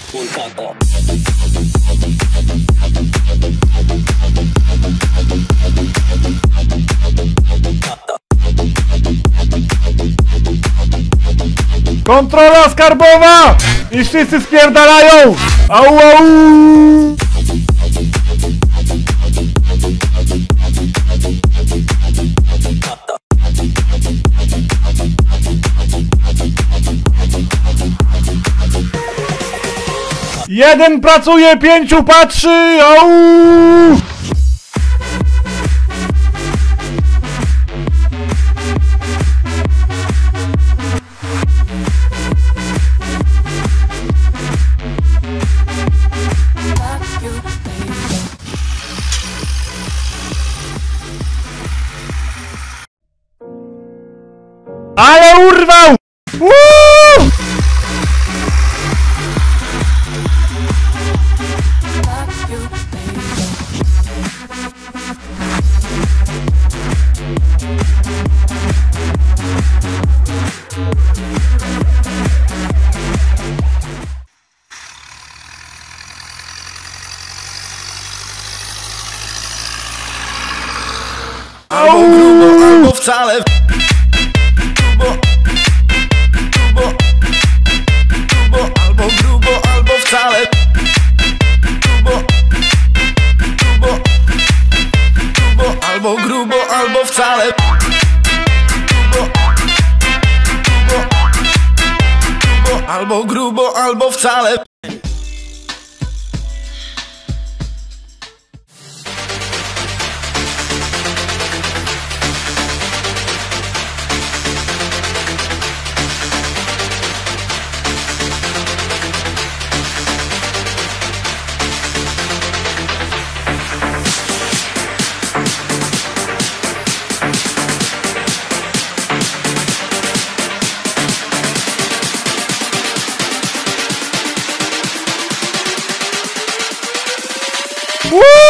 puntato. Kontrola skarbowa! I wszyscy spierdalają! Au, au! Jeden pracuje, 5 patrzy! Au! Ale urwał! Woo! Albo grubo, albo wcale. Albo grubo, albo wcale. Albo grubo, albo wcale. Albo grubo, albo wcale. Woo!